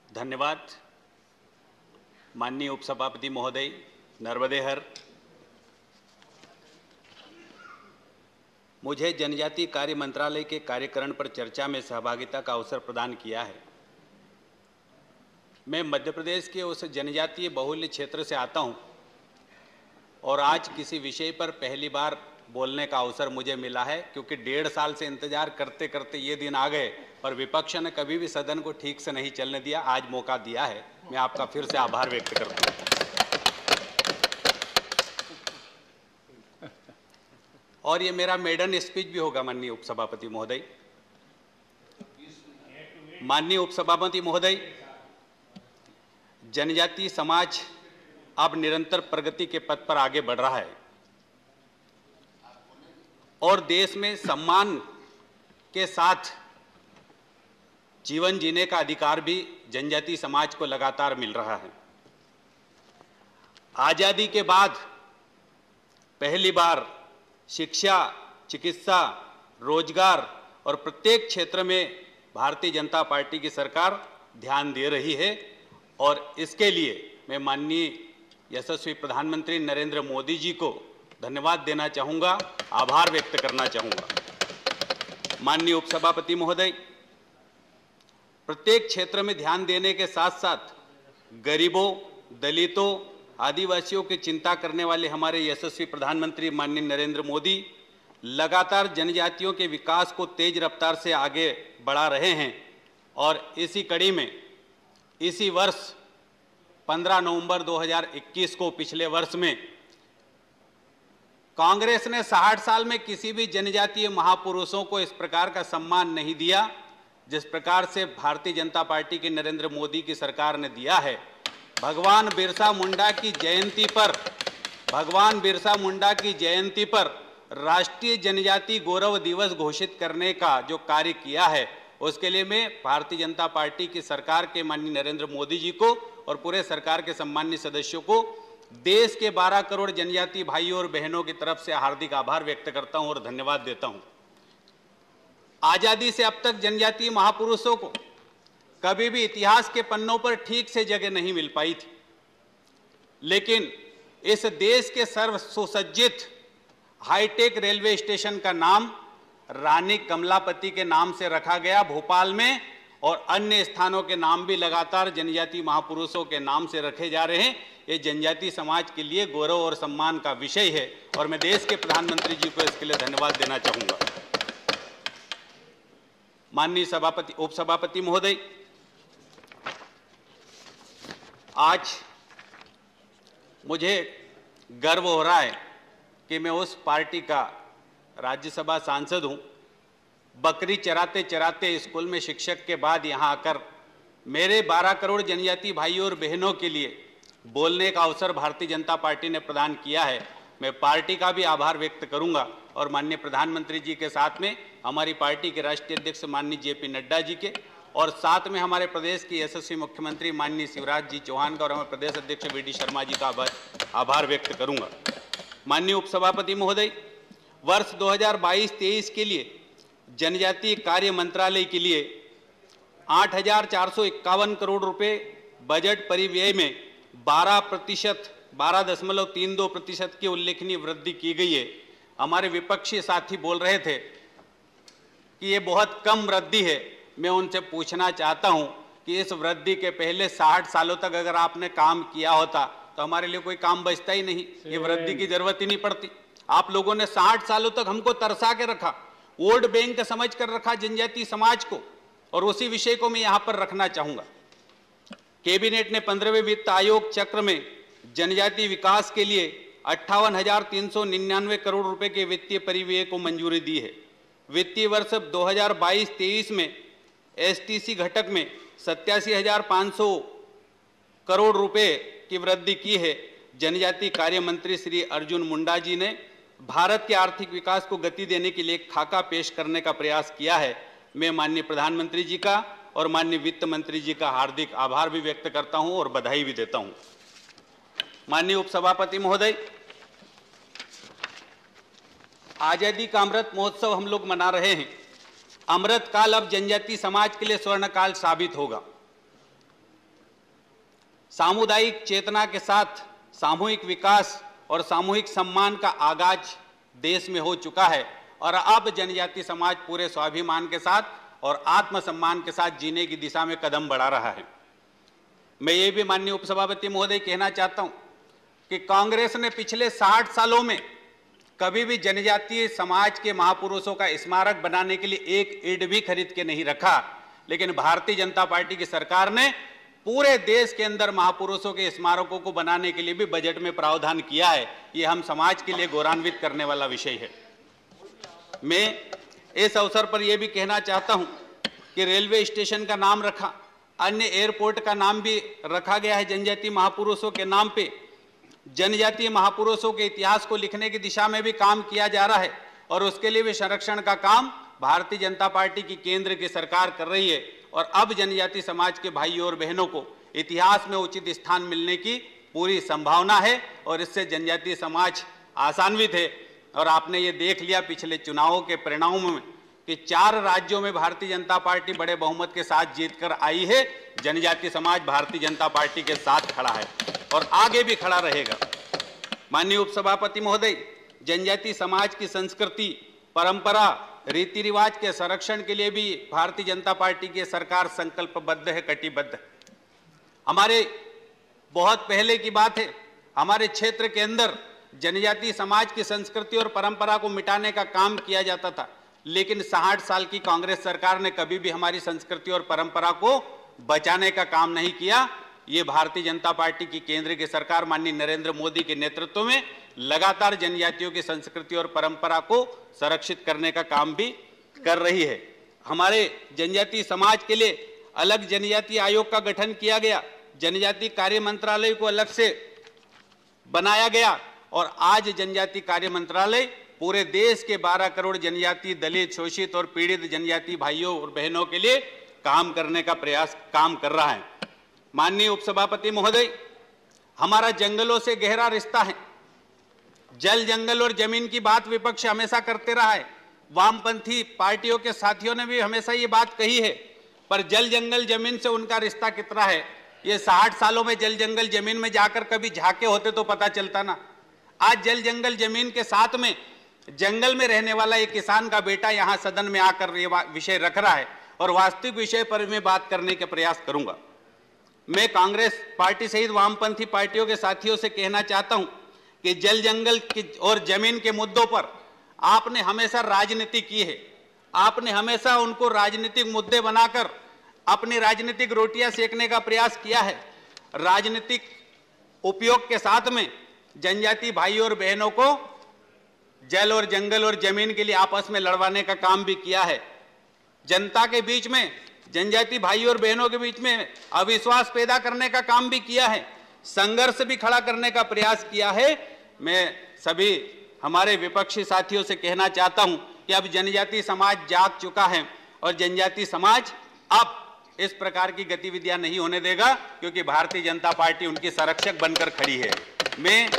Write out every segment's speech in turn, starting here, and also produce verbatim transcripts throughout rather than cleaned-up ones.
धन्यवाद। माननीय उपसभापति महोदय, नर्मदे हर, मुझे जनजातीय कार्य मंत्रालय के कार्यकरण पर चर्चा में सहभागिता का अवसर प्रदान किया है। मैं मध्य प्रदेश के उस जनजातीय बहुल्य क्षेत्र से आता हूं और आज किसी विषय पर पहली बार बोलने का अवसर मुझे मिला है, क्योंकि डेढ़ साल से इंतजार करते करते ये दिन आ गए पर विपक्ष ने कभी भी सदन को ठीक से नहीं चलने दिया। आज मौका दिया है, मैं आपका फिर से आभार व्यक्त करता हूं। और ये मेरा मेडन स्पीच भी होगा माननीय उपसभापति महोदय। माननीय उपसभापति महोदय, जनजातीय समाज अब निरंतर प्रगति के पथ पर आगे बढ़ रहा है और देश में सम्मान के साथ जीवन जीने का अधिकार भी जनजातीय समाज को लगातार मिल रहा है। आजादी के बाद पहली बार शिक्षा, चिकित्सा, रोजगार और प्रत्येक क्षेत्र में भारतीय जनता पार्टी की सरकार ध्यान दे रही है और इसके लिए मैं माननीय यशस्वी प्रधानमंत्री नरेंद्र मोदी जी को धन्यवाद देना चाहूँगा, आभार व्यक्त करना चाहूँगा। माननीय उपसभापति महोदय, प्रत्येक क्षेत्र में ध्यान देने के साथ साथ गरीबों, दलितों, आदिवासियों की चिंता करने वाले हमारे यशस्वी प्रधानमंत्री माननीय नरेंद्र मोदी लगातार जनजातियों के विकास को तेज रफ्तार से आगे बढ़ा रहे हैं और इसी कड़ी में इसी वर्ष पंद्रह नवंबर दो हज़ार इक्कीस को, पिछले वर्ष में, कांग्रेस ने साठ साल में किसी भी जनजातीय महापुरुषों को इस प्रकार का सम्मान नहीं दिया जिस प्रकार से भारतीय जनता पार्टी की नरेंद्र मोदी की सरकार ने दिया है। भगवान बिरसा मुंडा की जयंती पर भगवान बिरसा मुंडा की जयंती पर राष्ट्रीय जनजातीय गौरव दिवस घोषित करने का जो कार्य किया है, उसके लिए मैं भारतीय जनता पार्टी की सरकार के माननीय नरेंद्र मोदी जी को और पूरे सरकार के सम्मानीय सदस्यों को देश के बारह करोड़ जनजातीय भाइयों और बहनों की तरफ से हार्दिक आभार व्यक्त करता हूं और धन्यवाद देता हूं। आजादी से अब तक जनजातीय महापुरुषों को कभी भी इतिहास के पन्नों पर ठीक से जगह नहीं मिल पाई थी, लेकिन इस देश के सर्व सुसज्जित हाईटेक रेलवे स्टेशन का नाम रानी कमलापति के नाम से रखा गया भोपाल में, और अन्य स्थानों के नाम भी लगातार जनजातीय महापुरुषों के नाम से रखे जा रहे हैं। ये जनजातीय समाज के लिए गौरव और सम्मान का विषय है और मैं देश के प्रधानमंत्री जी को इसके लिए धन्यवाद देना चाहूंगा। माननीय सभापति उपसभापति महोदय, आज मुझे गर्व हो रहा है कि मैं उस पार्टी का राज्यसभा सांसद हूं। बकरी चराते चराते स्कूल में शिक्षक के बाद यहां आकर मेरे बारह करोड़ जनजातीय भाइयों और बहनों के लिए बोलने का अवसर भारतीय जनता पार्टी ने प्रदान किया है। मैं पार्टी का भी आभार व्यक्त करूंगा और माननीय प्रधानमंत्री जी के साथ में हमारी पार्टी के राष्ट्रीय अध्यक्ष माननीय जे पी नड्डा जी के और साथ में हमारे प्रदेश के यशस्वी मुख्यमंत्री माननीय शिवराज जी चौहान का और हमारे प्रदेश अध्यक्ष वी डी शर्मा जी का आभार आभार व्यक्त करूंगा। माननीय उपसभापति महोदय, वर्ष दो हज़ार बाईस तेईस के लिए जनजातीय कार्य मंत्रालय के लिए आठ हजार चार सौ इक्यावन करोड़ रुपए बजट परिव्यय में बारह प्रतिशत बारह दशमलव तीन दो प्रतिशत की उल्लेखनीय वृद्धि की गई है। हमारे विपक्षी साथी बोल रहे थे कि ये बहुत कम वृद्धि है। मैं उनसे पूछना चाहता हूं कि इस वृद्धि के पहले साठ सालों तक अगर आपने काम किया होता तो हमारे लिए कोई काम बचता ही नहीं, ये वृद्धि की जरूरत ही नहीं पड़ती। आप लोगों ने साठ सालों तक हमको तरसा के रखा, वोट बैंक समझ कर रखा जनजातीय समाज को, और उसी विषय को मैं यहां पर रखना चाहूंगा। कैबिनेट ने पंद्रहवें वित्त आयोग चक्र में जनजातीय विकास के लिए अट्ठावन हजार तीन सौ निन्यानवे करोड़ रुपए के वित्तीय परिव्यय को मंजूरी दी है। वित्तीय वर्ष दो हज़ार बाईस तेईस में एसटीसी घटक में सत्तासी हजार पाँच सौ करोड़ रुपए की वृद्धि की है। जनजातीय कार्य मंत्री श्री अर्जुन मुंडा जी ने भारत के आर्थिक विकास को गति देने के लिए एक खाका पेश करने का प्रयास किया है। मैं माननीय प्रधानमंत्री जी का और माननीय वित्त मंत्री जी का हार्दिक आभार भी व्यक्त करता हूं और बधाई भी देता हूं। माननीय उपसभापति महोदय, आजादी का अमृत महोत्सव हम लोग मना रहे हैं। अमृत काल अब जनजातीय समाज के लिए स्वर्ण काल साबित होगा। सामुदायिक चेतना के साथ सामूहिक विकास और सामूहिक सम्मान का आगाज देश में हो चुका है और अब जनजाति समाज पूरे स्वाभिमान के साथ और आत्मसम्मान के साथ जीने की दिशा में कदम बढ़ा रहा है। मैं ये भी माननीय उपसभापति महोदय कहना चाहता हूं कि कांग्रेस ने पिछले साठ सालों में कभी भी जनजातीय समाज के महापुरुषों का स्मारक बनाने के लिए एक ईंट भी खरीद के नहीं रखा, लेकिन भारतीय जनता पार्टी की सरकार ने पूरे देश के अंदर महापुरुषों के स्मारकों को बनाने के लिए भी बजट में प्रावधान किया है। ये हम समाज के लिए गौरवान्वित करने वाला विषय है। मैं इस अवसर पर यह भी कहना चाहता हूं कि रेलवे स्टेशन का नाम रखा, अन्य एयरपोर्ट का नाम भी रखा गया है जनजातीय महापुरुषों के नाम पे। जनजातीय महापुरुषों के इतिहास को लिखने की दिशा में भी काम किया जा रहा है और उसके लिए भी संरक्षण का काम भारतीय जनता पार्टी की केंद्र की सरकार कर रही है। और अब जनजातीय समाज के भाइयों और बहनों को इतिहास में उचित स्थान मिलने की पूरी संभावना है और इससे जनजातीय समाज आशान्वित है। और आपने ये देख लिया पिछले चुनावों के परिणामों में कि चार राज्यों में भारतीय जनता पार्टी बड़े बहुमत के साथ जीतकर आई है। जनजातीय समाज भारतीय जनता पार्टी के साथ खड़ा है और आगे भी खड़ा रहेगा। माननीय उपसभापति महोदय, जनजातीय समाज की संस्कृति, परंपरा, रीति रिवाज के संरक्षण के लिए भी भारतीय जनता पार्टी की सरकार संकल्पबद्ध है, कटिबद्ध है। हमारे बहुत पहले की बात है, हमारे क्षेत्र के अंदर जनजातीय समाज की संस्कृति और परंपरा को मिटाने का काम किया जाता था, लेकिन साठ साल की कांग्रेस सरकार ने कभी भी हमारी संस्कृति और परंपरा को बचाने का काम नहीं किया। ये भारतीय जनता पार्टी की केंद्र की सरकार माननीय नरेंद्र मोदी के नेतृत्व में लगातार जनजातियों की संस्कृति और परंपरा को संरक्षित करने का काम भी कर रही है। हमारे जनजातीय समाज के लिए अलग जनजातीय आयोग का गठन किया गया, जनजातीय कार्य मंत्रालय को अलग से बनाया गया और आज जनजातीय कार्य मंत्रालय पूरे देश के बारह करोड़ जनजातीय, दलित, शोषित और पीड़ित जनजातीय भाइयों और बहनों के लिए काम करने का प्रयास काम कर रहा है। माननीय उपसभापति महोदय, हमारा जंगलों से गहरा रिश्ता है। जल, जंगल और जमीन की बात विपक्ष हमेशा करते रहा है। वामपंथी पार्टियों के साथियों ने भी हमेशा ये बात कही है, पर जल, जंगल, जमीन से उनका रिश्ता कितना है ये साठ सालों में जल, जंगल, जमीन में जाकर कभी झांके होते तो पता चलता ना। आज जल, जंगल, जमीन के साथ में जंगल में रहने वाला एक किसान का बेटा यहां सदन में आकर ये विषय रख रहा है और वास्तविक विषय पर मैं बात करने के प्रयास करूंगा। मैं कांग्रेस पार्टी सहित वामपंथी पार्टियों के साथियों से कहना चाहता हूं कि जल, जंगल और जमीन के मुद्दों पर आपने हमेशा राजनीति की है। आपने हमेशा उनको राजनीतिक मुद्दे बनाकर अपनी राजनीतिक रोटियां सेकने का प्रयास किया है। राजनीतिक उपयोग के साथ में जनजातीय भाइयों और बहनों को जल और जंगल और जमीन के लिए आपस में लड़वाने का काम भी किया है। जनता के बीच में, जनजातीय भाइयों और बहनों के बीच में अविश्वास पैदा करने का काम भी किया है, संघर्ष भी खड़ा करने का प्रयास किया है। मैं सभी हमारे विपक्षी साथियों से कहना चाहता हूं कि अब जनजातीय समाज जाग चुका है और जनजातीय समाज अब इस प्रकार की गतिविधियां नहीं होने देगा, क्योंकि भारतीय जनता पार्टी उनकी संरक्षक बनकर खड़ी है। मैं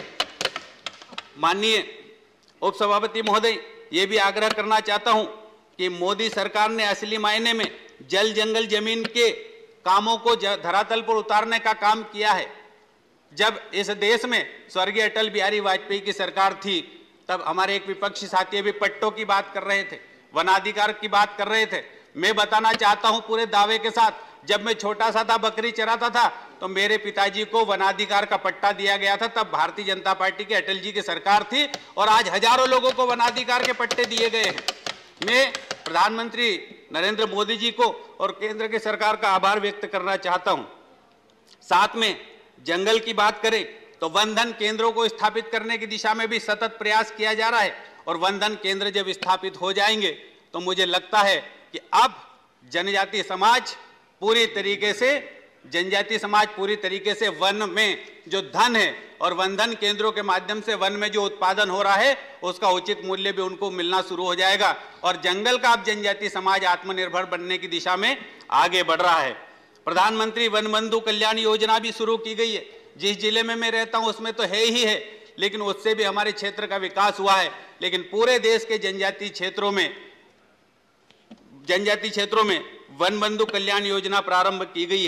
माननीय उपसभापति महोदय ये भी आग्रह करना चाहता हूं कि मोदी सरकार ने असली मायने में जल, जंगल, जमीन के कामों को धरातल पर उतारने का काम किया है। जब इस देश में स्वर्गीय अटल बिहारी वाजपेयी की सरकार थी, तब हमारे एक विपक्षी साथी अभी पट्टों की बात कर रहे थे, वनाधिकार की बात कर रहे थे। मैं बताना चाहता हूं पूरे दावे के साथ, जब मैं छोटा सा था, बकरी चराता था, तो मेरे पिताजी को वनाधिकार का पट्टा दिया गया था। तब भारतीय जनता पार्टी के अटल जी की सरकार थी और आज हजारों लोगों को वनाधिकार के पट्टे दिए गए हैं। मैं प्रधानमंत्री नरेंद्र मोदी जी को और केंद्र की सरकार का आभार व्यक्त करना चाहता हूं। साथ में जंगल की बात करें तो वन धन केंद्रों को स्थापित करने की दिशा में भी सतत प्रयास किया जा रहा है और वन धन केंद्र जब स्थापित हो जाएंगे तो मुझे लगता है कि अब जनजातीय समाज पूरी तरीके से जनजातीय समाज पूरी तरीके से वन में जो धन है और वन धन केंद्रों के माध्यम से वन में जो उत्पादन हो रहा है उसका उचित मूल्य भी उनको मिलना शुरू हो जाएगा और जंगल का अब जनजातीय समाज आत्मनिर्भर बनने की दिशा में आगे बढ़ रहा है। प्रधानमंत्री वन बंधु कल्याण योजना भी शुरू की गई है। जिस जिले में मैं रहता हूं उसमें तो है ही है, लेकिन उससे भी हमारे क्षेत्र का विकास हुआ है। लेकिन पूरे देश के जनजातीय क्षेत्रों में जनजातीय क्षेत्रों में वन बंधु कल्याण योजना प्रारंभ की गई है।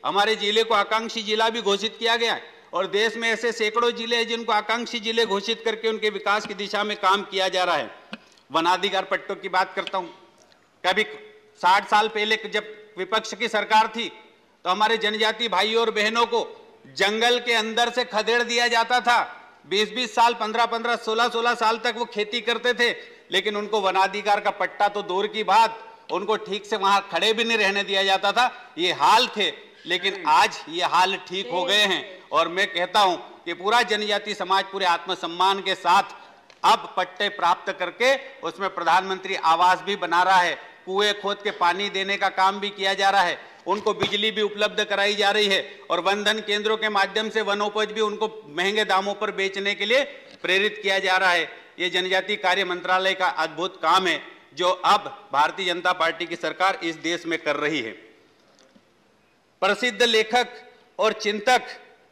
हमारे जिले को आकांक्षी जिला भी घोषित किया गया है और देश में ऐसे सैकड़ों जिले हैं जिनको आकांक्षी जिले घोषित करके उनके विकास की दिशा में काम किया जा रहा है। वनाधिकार पट्टों की बात करता हूं। कभी साठ साल पहले जब विपक्ष की सरकार थी तो हमारे जनजाति भाइयों और बहनों को जंगल के अंदर से खदेड़ दिया जाता था। बीस बीस साल, पंद्रह पंद्रह, सोलह सोलह साल तक वो खेती करते थे, लेकिन उनको वनाधिकार का पट्टा तो दूर की बात, उनको ठीक से वहां खड़े भी नहीं रहने दिया जाता था। ये हाल थे, लेकिन आज ये हाल ठीक हो गए हैं और मैं कहता हूं कि पूरा जनजाति समाज पूरे आत्मसम्मान के साथ अब पट्टे प्राप्त करके उसमें प्रधानमंत्री आवास भी बना रहा है, कुएं खोद के पानी देने का काम भी किया जा रहा है, उनको बिजली भी उपलब्ध कराई जा रही है और वन धन केंद्रों के माध्यम से वनोपज भी उनको महंगे दामों पर बेचने के लिए प्रेरित किया जा रहा है। ये जनजातीय कार्य मंत्रालय का अद्भुत काम है जो अब भारतीय जनता पार्टी की सरकार इस देश में कर रही है। प्रसिद्ध लेखक और चिंतक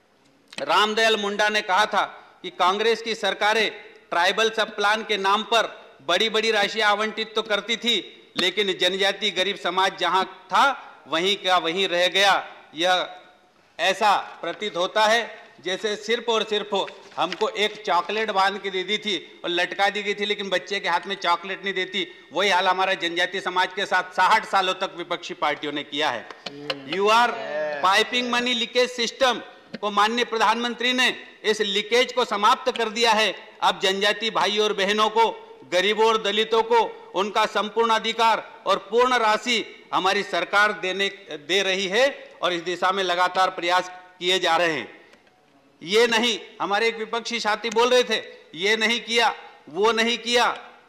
रामदयाल मुंडा ने कहा था कि कांग्रेस की सरकारें ट्राइबल सब प्लान के नाम पर बड़ी बड़ी राशियां आवंटित तो करती थी, लेकिन जनजातीय गरीब समाज जहां था वहीं का वहीं रह गया। यह ऐसा प्रतीत होता है जैसे सिर्फ और सिर्फ हमको एक चॉकलेट बांध के दे दी थी और लटका दी गई थी, लेकिन बच्चे के हाथ में चॉकलेट नहीं देती। वही हाल हमारा जनजातीय समाज के साथ साठ सालों तक विपक्षी पार्टियों ने किया है। You are piping money leakage system को माननीय प्रधानमंत्री ने इस लीकेज को समाप्त कर दिया है। अब जनजातीय भाइयों और बहनों को, गरीबों और दलितों को उनका संपूर्ण अधिकार और पूर्ण राशि हमारी सरकार देने दे रही है और इस दिशा में लगातार प्रयास किए जा रहे हैं। ये नहीं, हमारे एक विपक्षी साथी बोल रहे थे, ये नहीं किया, वो नहीं किया,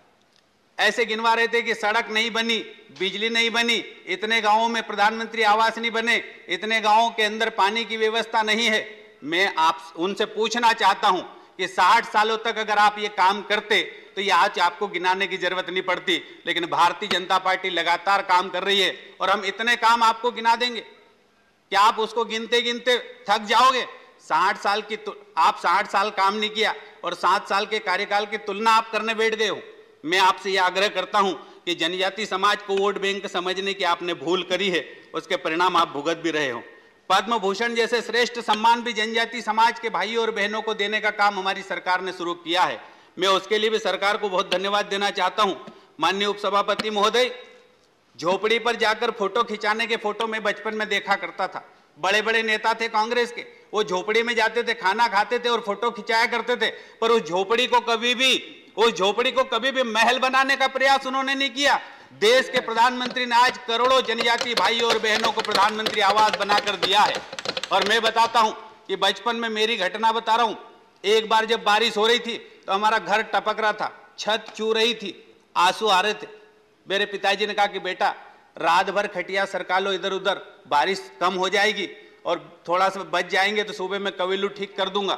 ऐसे गिनवा रहे थे कि सड़क नहीं बनी, बिजली नहीं बनी, इतने गांवों में प्रधानमंत्री आवास नहीं बने, इतने गांवों के अंदर पानी की व्यवस्था नहीं है। मैं आप उनसे पूछना चाहता हूं कि साठ सालों तक अगर आप ये काम करते तो ये आज आपको गिनाने की जरूरत नहीं पड़ती, लेकिन भारतीय जनता पार्टी लगातार काम कर रही है और हम इतने काम आपको गिना देंगे कि आप उसको गिनते गिनते थक जाओगे। साठ साल की आप साठ साल काम नहीं किया और सात साल के कार्यकाल की तुलना आप करने बैठ गए हो। मैं आपसे यह आग्रह करता हूं कि जनजाति समाज को वोट बैंक समझने की आपने भूल करी है, उसके परिणाम आप भुगत भी रहे हो। पद्म भूषण जैसे श्रेष्ठ सम्मान भी जनजाति समाज के भाइयों और बहनों को देने का काम हमारी सरकार ने शुरू किया है। मैं उसके लिए भी सरकार को बहुत धन्यवाद देना चाहता हूं। माननीय उपसभापति महोदय, झोपड़ी पर जाकर फोटो खिंचाने के फोटो में बचपन में देखा करता था। बड़े बड़े नेता थे कांग्रेस के, वो झोपड़ी में जाते थे, खाना खाते थे और फोटो खिंचाया करते थे, पर उस झोपड़ी को कभी भी उस झोपड़ी को कभी भी महल बनाने का प्रयास उन्होंने नहीं किया। देश के प्रधानमंत्री ने आज करोड़ों जनजाति भाइयों और बहनों को प्रधानमंत्री आवास बनाकर दिया है। और मैं बताता हूं कि बचपन में मेरी घटना बता रहा हूं। एक बार जब बारिश हो रही थी तो हमारा घर टपक रहा था, छत चू रही थी, आंसू आ रहे थे। मेरे पिताजी ने कहा कि बेटा रात भर खटिया सरका लो इधर उधर, बारिश कम हो जाएगी और थोड़ा सा बच जाएंगे तो सुबह में कवेलू ठीक कर दूंगा।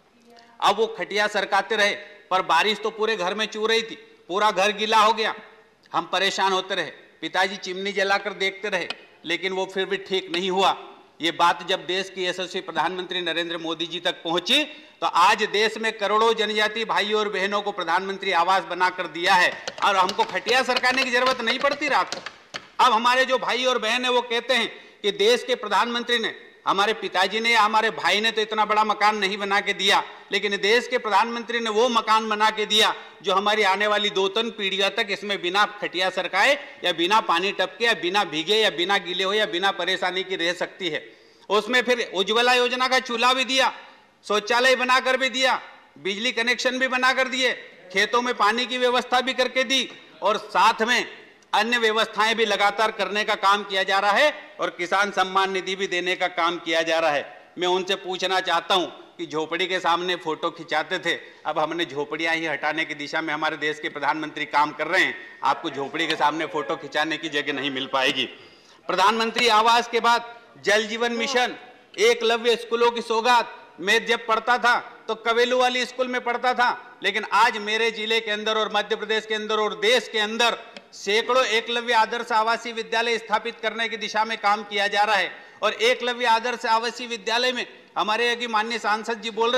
अब वो खटिया सरकाते रहे, पर बारिश तो पूरे घर में चू रही थी, पूरा घर गीला हो गया। हम परेशान होते रहे, पिताजी चिमनी जलाकर देखते रहे, लेकिन वो फिर भी ठीक नहीं हुआ। ये बात जब देश की यशस्वी प्रधानमंत्री नरेंद्र मोदी जी तक पहुंची तो आज देश में करोड़ों जनजाति भाइयों और बहनों को प्रधानमंत्री आवास बनाकर दिया है और हमको खटिया सरकाने की जरूरत नहीं पड़ती रात को। अब हमारे जो भाई और बहन है वो कहते हैं कि देश के प्रधानमंत्री ने, हमारे पिताजी ने या हमारे भाई ने तो इतना बड़ा मकान नहीं बना के दिया, लेकिन देश के प्रधानमंत्री ने वो मकान बना के दिया जो हमारी आने वाली दो तीन पीढ़ियों तक इसमें बिना खटिया सरकाए या बिना पानी टपके या बिना भीगे या बिना गीले हो या बिना परेशानी की रह सकती है। उसमें फिर उज्ज्वला योजना का चूल्हा भी दिया, शौचालय बनाकर भी दिया, बिजली कनेक्शन भी बनाकर दिए, खेतों में पानी की व्यवस्था भी करके दी और साथ में अन्य व्यवस्थाएं भी लगातार करने का काम किया जा रहा है और किसान सम्मान निधि भी देने का काम किया जा रहा है। मैं उनसे पूछना चाहता हूं कि झोपड़ी के सामने फोटो खिंचाते थे, अब हमने झोपड़ियां ही हटाने की दिशा में हमारे देश के प्रधानमंत्री काम कर रहे हैं। आपको झोपड़ी के सामने फोटो खिंचाने की जगह नहीं मिल पाएगी। प्रधानमंत्री आवास के बाद जल जीवन मिशन, एकलव्य स्कूलों की सौगात। मैं जब पढ़ता था तो कवेलू वाली स्कूल में पढ़ता था, लेकिन आज मेरे जिले के अंदर और मध्य प्रदेश के अंदर और देश के अंदर सैकड़ों एकलव्य आदर्श आवासीय विद्यालय स्थापित करने की दिशा में काम किया जा रहा है। और एकलव्य आदर्श आवासीय विद्यालय में हमारे यहाँ की माननीय सांसद जी बोल रहे थे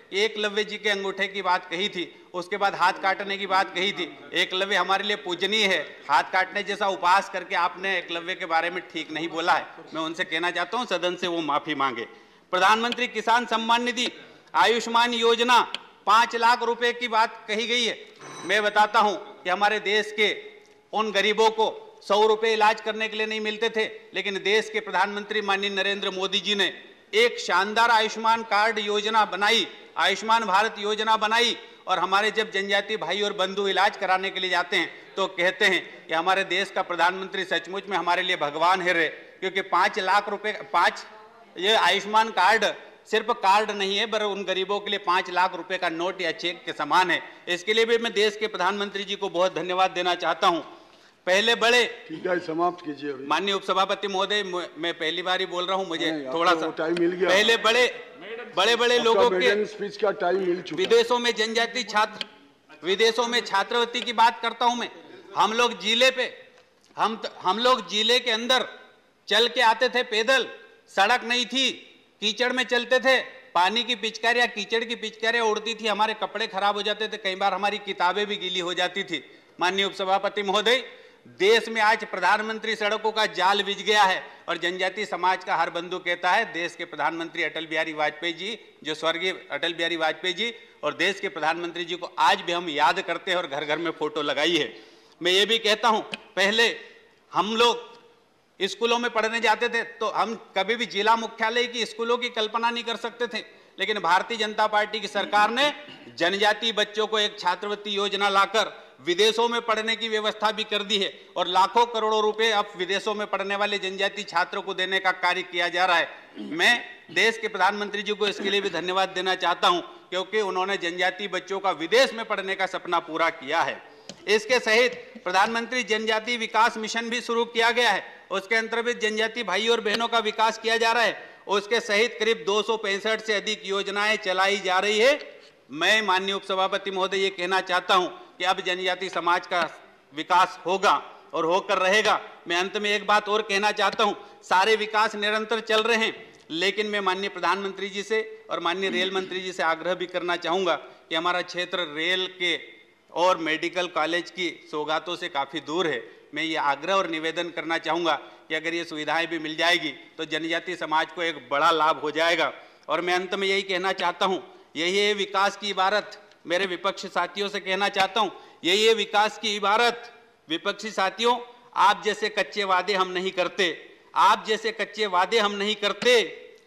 एकलव्य जी के अंगूठे की बात कही थी, उसके बाद हाथ काटने की बात कही थी। एकलव्य हमारे लिए पूजनीय है, हाथ काटने जैसा उपहास करके आपने एकलव्य के बारे में ठीक नहीं बोला है। मैं उनसे कहना चाहता हूं सदन से वो माफी मांगे। प्रधानमंत्री किसान सम्मान निधि, आयुष्मान योजना, पांच लाख रुपए की बात कही गई है। मैं बताता हूं कि हमारे देश के उन गरीबों को सौ रुपए इलाज करने के लिए नहीं मिलते थे, लेकिन देश के प्रधानमंत्री माननीय नरेंद्र मोदी जी ने एक शानदार आयुष्मान कार्ड योजना बनाई, आयुष्मान भारत योजना बनाई। और हमारे जब जनजातीय भाई और बंधु इलाज कराने के लिए जाते हैं तो कहते हैं कि हमारे देश का प्रधानमंत्री सचमुच में हमारे लिए भगवान है रे, क्योंकि पांच लाख रुपए पांच ये आयुष्मान कार्ड सिर्फ कार्ड नहीं है, पर उन गरीबों के लिए पांच लाख रुपए का नोट या चेक के समान है। इसके लिए भी मैं देश के प्रधानमंत्री जी को बहुत धन्यवाद देना चाहता हूं। पहले बड़े ठीक है, समाप्त कीजिए। माननीय उपसभापति महोदय, मैं पहली बार ही बोल रहा हूं, मुझे थोड़ा सा टाइम मिल गया। पहले बड़े बड़े बड़े लोगों के स्पीच का टाइम मिल चुका। विदेशों में जनजातीय छात्र विदेशों में छात्रवृत्ति की बात करता हूं मैं। हम लोग जिले पे हम हम लोग जिले के अंदर चल के आते थे, पैदल, सड़क नहीं थी, कीचड़ में चलते थे, पानी की पिचकारियां कीचड़ की पिचकारियां उड़ती थी, हमारे कपड़े खराब हो जाते थे, कई बार हमारी किताबें भी गीली हो जाती थी। माननीय उपसभापति महोदय, देश में आज प्रधानमंत्री सड़कों का जाल बिछ गया है और जनजातीय समाज का हर बंधु कहता है देश के प्रधानमंत्री अटल बिहारी वाजपेयी जी, जो स्वर्गीय अटल बिहारी वाजपेयी जी और देश के प्रधानमंत्री जी को आज भी हम याद करते हैं और घर घर में फोटो लगाई है। मैं ये भी कहता हूं, पहले हम लोग स्कूलों में पढ़ने जाते थे तो हम कभी भी जिला मुख्यालय की स्कूलों की कल्पना नहीं कर सकते थे, लेकिन भारतीय जनता पार्टी की सरकार ने जनजातीय बच्चों को एक छात्रवृत्ति योजना लाकर विदेशों में पढ़ने की व्यवस्था भी कर दी है और लाखों करोड़ों रुपए अब विदेशों में पढ़ने वाले जनजातीय छात्रों को देने का कार्य किया जा रहा है। मैं देश के प्रधानमंत्री जी को इसके लिए भी धन्यवाद देना चाहता हूं, क्योंकि उन्होंने जनजातीय बच्चों का विदेश में पढ़ने का सपना पूरा किया है। इसके सहित प्रधानमंत्री जनजातीय विकास मिशन भी शुरू किया गया है, उसके अंतर्गत जनजातीय भाई और बहनों का विकास किया जा रहा है। उसके सहित करीब दो सौ पैंसठ से अधिक योजनाएं चलाई जा रही है। मैं माननीय उपसभापति महोदय ये कहना चाहता हूं कि अब जनजातीय समाज का विकास होगा और होकर रहेगा। मैं अंत में एक बात और कहना चाहता हूं, सारे विकास निरंतर चल रहे हैं, लेकिन मैं माननीय प्रधानमंत्री जी से और माननीय रेल मंत्री जी से आग्रह भी करना चाहूंगा कि हमारा क्षेत्र रेल के और मेडिकल कॉलेज की सौगातों से काफ़ी दूर है। मैं ये आग्रह और निवेदन करना चाहूँगा कि अगर ये सुविधाएं भी मिल जाएगी तो जनजातीय समाज को एक बड़ा लाभ हो जाएगा। और मैं अंत में यही कहना चाहता हूँ, यही है विकास की इबारत। मेरे विपक्षी साथियों से कहना चाहता हूँ, यही है विकास की इबारत। विपक्षी साथियों, आप जैसे कच्चे वादे हम नहीं करते, आप जैसे कच्चे वादे हम नहीं करते।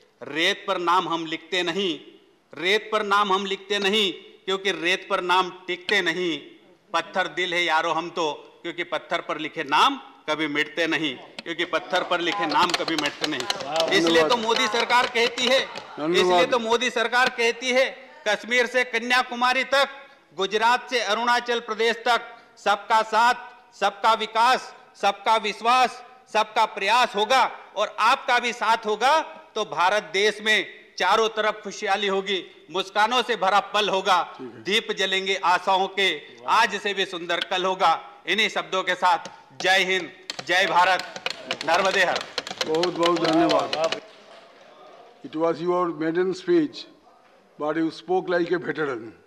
रेत पर नाम हम लिखते नहीं, रेत पर नाम हम लिखते नहीं, क्योंकि रेत पर नाम टिकते नहीं। पत्थर दिल है यारो हम तो, क्योंकि पत्थर पर लिखे नाम कभी मिटते नहीं, क्योंकि पत्थर पर लिखे नाम कभी मिटते नहीं। इसलिए तो मोदी सरकार कहती है इसलिए तो मोदी सरकार कहती है कश्मीर से कन्याकुमारी तक, गुजरात से अरुणाचल प्रदेश तक, सबका साथ, सबका विकास, सबका विश्वास, सबका प्रयास होगा और आपका भी साथ होगा तो भारत देश में चारों तरफ खुशहाली होगी, मुस्कानों से भरा पल होगा, दीप जलेंगे आशाओं के, आज से भी सुंदर कल होगा। इन्हीं शब्दों के साथ जय हिंद, जय भारत, नर्मदे हर। बहुत बहुत धन्यवाद। It was your maiden speech, but you spoke like a veteran.